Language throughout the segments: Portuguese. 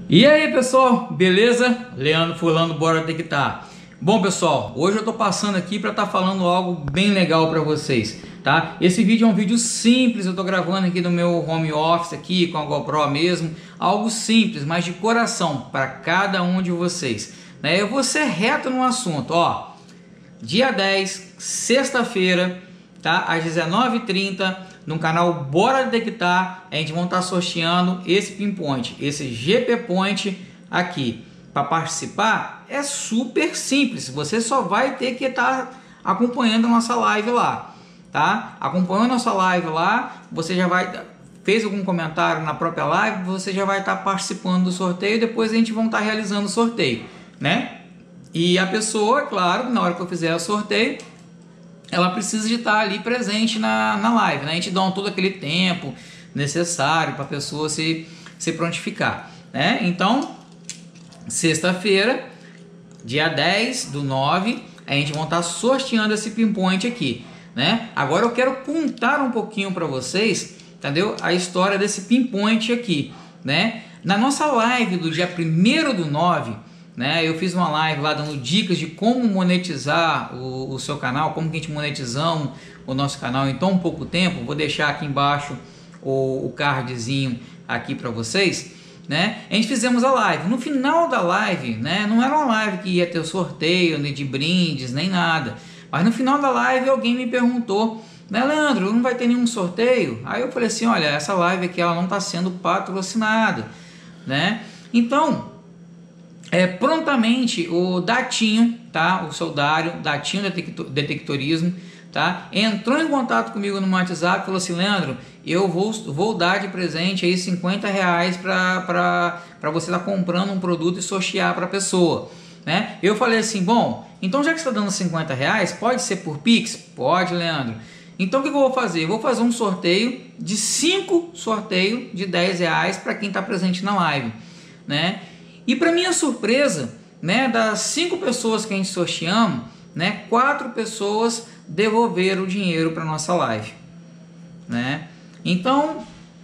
E aí pessoal, beleza? Leandro Fulano, bora detectar. Bom pessoal, hoje eu tô passando aqui para estar falando algo bem legal para vocês, tá? Esse vídeo é um vídeo simples, eu tô gravando aqui no meu home office aqui com a GoPro mesmo, algo simples, mas de coração para cada um de vocês, né? Eu vou ser reto no assunto, ó. Dia 10, sexta-feira, tá? Às 19h30, no canal Bora Detectar, a gente vai estar sorteando esse pinpoint, esse GP Point aqui. Para participar é super simples, você só vai ter que estar acompanhando a nossa live lá, tá? Acompanhando a nossa live lá, você já vai... Fez algum comentário na própria live, você já vai estar participando do sorteio, depois a gente vai estar realizando o sorteio, né? E a pessoa, claro, na hora que eu fizer o sorteio, ela precisa de estar ali presente na live, né? A gente dá todo aquele tempo necessário para a pessoa se prontificar, né? Então, sexta-feira, dia 10/9, a gente vai estar sorteando esse pinpoint aqui, né? Agora eu quero contar um pouquinho para vocês, entendeu? A história desse pinpoint aqui, né? Na nossa live do dia 1º/9, né, eu fiz uma live lá dando dicas de como monetizar o seu canal, como que a gente monetizamos o nosso canal em tão pouco tempo. Vou deixar aqui embaixo o cardzinho aqui para vocês, né? A gente fizemos a live. No final da live, né, não era uma live que ia ter sorteio, nem de brindes, nem nada. Mas no final da live alguém me perguntou, né, Leandro, não vai ter nenhum sorteio? Aí eu falei assim, olha, essa live aqui ela não está sendo patrocinada, né? Então... prontamente o Datinho, tá? O seu Datinho Detectorismo, tá? Entrou em contato comigo no WhatsApp e falou assim, Leandro, eu vou dar de presente aí R$50 para você estar comprando um produto e sortear para a pessoa, né? Eu falei assim, bom, então já que você está dando R$50, pode ser por Pix? Pode, Leandro. Então o que eu vou fazer? Eu vou fazer um sorteio de 5 sorteios de R$10 para quem está presente na live, né? E para minha surpresa, né, das 5 pessoas que a gente sorteamos, né, 4 pessoas devolveram o dinheiro para nossa live, né? Então,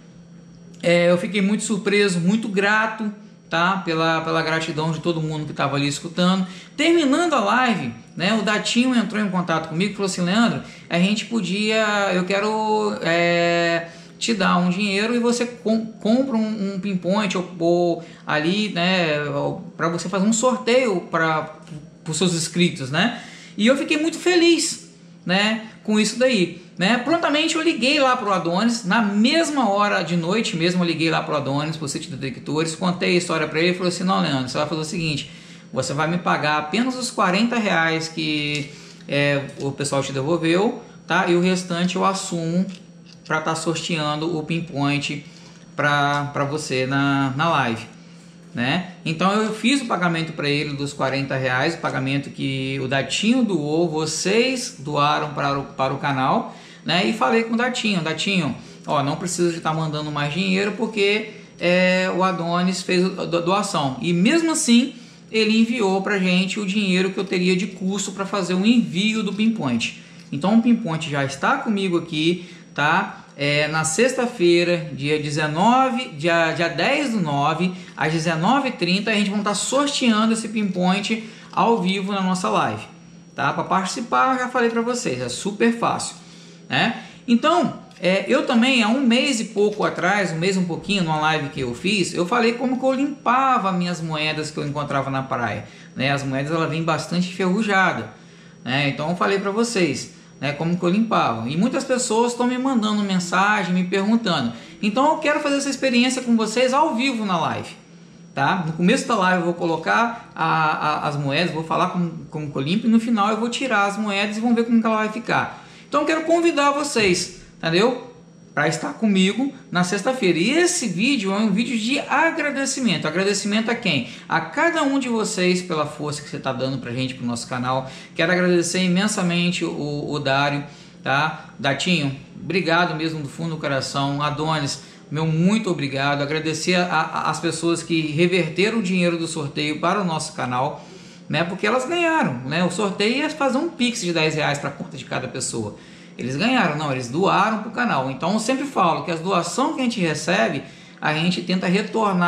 eu fiquei muito surpreso, muito grato, tá, pela gratidão de todo mundo que estava ali escutando. Terminando a live, né, o Datinho entrou em contato comigo e falou assim, Leandro, a gente podia, eu quero... te dá um dinheiro e você compra um pinpoint ou ali, né, para você fazer um sorteio para os seus inscritos, né? E eu fiquei muito feliz, né, com isso daí, né? Prontamente eu liguei lá pro Adonis, na mesma hora de noite mesmo eu liguei lá pro Adonis, pro sítio de detectores, contei a história para ele e falou assim, não, Leandro, você vai fazer o seguinte, você vai me pagar apenas os R$40 que o pessoal te devolveu, tá? E o restante eu assumo para estar sorteando o pinpoint para você na live, né? Então eu fiz o pagamento para ele dos R$40, o pagamento que o Datinho doou, vocês doaram para o canal, né? E falei com o Datinho, ó, não precisa de estar mandando mais dinheiro porque o Adonis fez a doação, e mesmo assim ele enviou para gente o dinheiro que eu teria de custo para fazer o envio do pinpoint. Então o pinpoint já está comigo aqui, tá? Na sexta-feira, dia 10/9, às 19h30, a gente vai estar sorteando esse pinpoint ao vivo na nossa live, tá? Para participar, eu já falei para vocês, é super fácil, né? Então, eu também, há um mês e pouco atrás, um mês e um pouquinho, numa live que eu fiz, eu falei como que eu limpava minhas moedas que eu encontrava na praia, né? As moedas, ela vem bastante enferrujadas, né? Então eu falei para vocês, né, como que eu limpava, e muitas pessoas estão me mandando mensagem, me perguntando. Então eu quero fazer essa experiência com vocês ao vivo na live, tá? No começo da live eu vou colocar as moedas, vou falar como que eu limpo, e no final eu vou tirar as moedas e vamos ver como que ela vai ficar. Então eu quero convidar vocês, entendeu? Para estar comigo na sexta-feira. E esse vídeo é um vídeo de agradecimento. Agradecimento a quem? A cada um de vocês pela força que você está dando para a gente, para o nosso canal. Quero agradecer imensamente o Dário, tá? Datinho, obrigado mesmo do fundo do coração. Adonis, meu muito obrigado. Agradecer as pessoas que reverteram o dinheiro do sorteio para o nosso canal, né? Porque elas ganharam, né? O sorteio ia fazer um pix de R$10 para a conta de cada pessoa. Eles ganharam, não, eles doaram para o canal. Então eu sempre falo que as doações que a gente recebe, a gente tenta retornar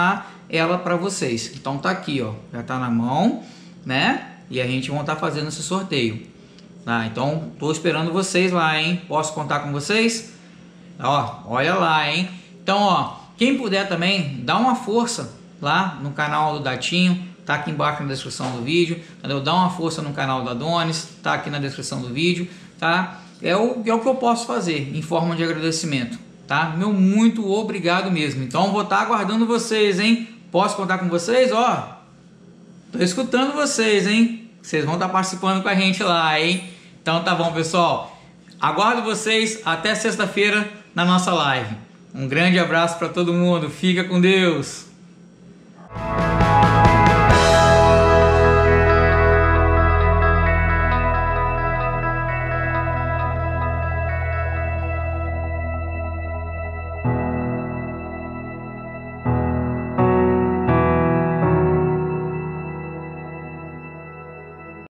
ela para vocês. Então tá aqui, ó, já tá na mão, né? E a gente vai estar fazendo esse sorteio, tá? Então tô esperando vocês lá, hein? Posso contar com vocês? Ó, olha lá, hein? Então, ó, quem puder também, dá uma força lá no canal do Datinho, tá aqui embaixo na descrição do vídeo, entendeu? Dá uma força no canal da Adonis, tá aqui na descrição do vídeo, tá? É o que eu posso fazer em forma de agradecimento, tá? Meu muito obrigado mesmo. Então vou estar aguardando vocês, hein? Posso contar com vocês? Ó, tô escutando vocês, hein? Vocês vão estar participando com a gente lá, hein? Então tá bom, pessoal. Aguardo vocês até sexta-feira na nossa live. Um grande abraço para todo mundo. Fica com Deus.